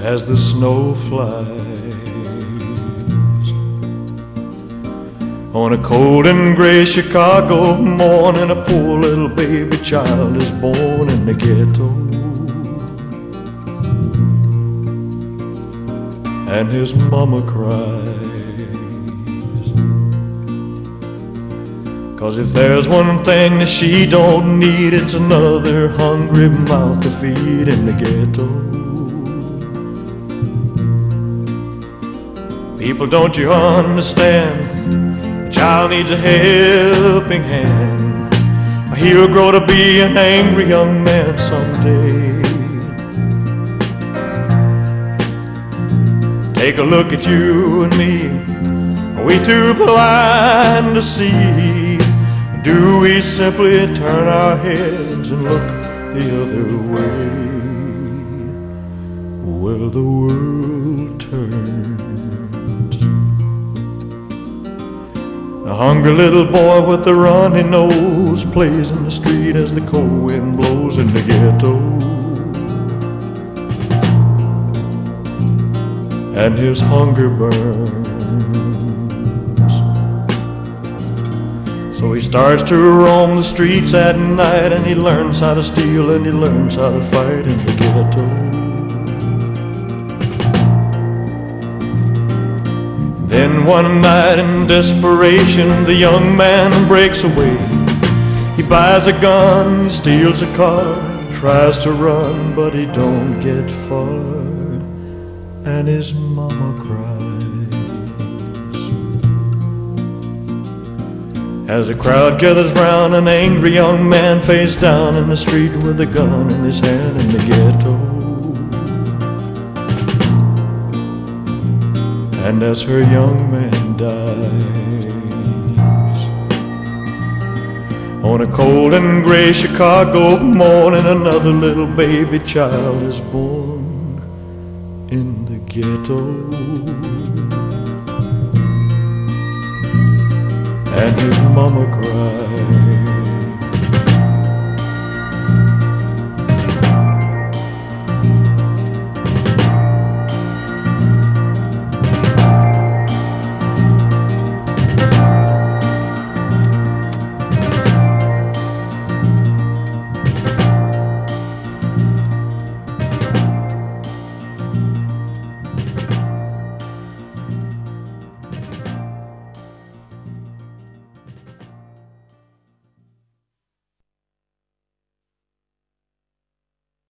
as the snow flies. On a cold and gray Chicago morning, a poor little baby child is born in the ghetto, and his mama cries. 'Cause if there's one thing that she don't need, it's another hungry mouth to feed in the ghetto. People, don't you understand? A child needs a helping hand. He'll grow to be an angry young man someday. Take a look at you and me. Are we too blind to see? Do we simply turn our heads and look the other way? Well, the world turns. A hungry little boy with a runny nose plays in the street as the cold wind blows in the ghetto, and his hunger burns. So he starts to roam the streets at night, and he learns how to steal and he learns how to fight in the ghetto. Then one night in desperation, the young man breaks away. He buys a gun, he steals a car, tries to run, but he don't get far, and his mama cries. As a crowd gathers round, an angry young man face down in the street with a gun in his hand in the ghetto. And as her young man dies, on a cold and gray Chicago morning, another little baby child is born in the ghetto, and his mama cries.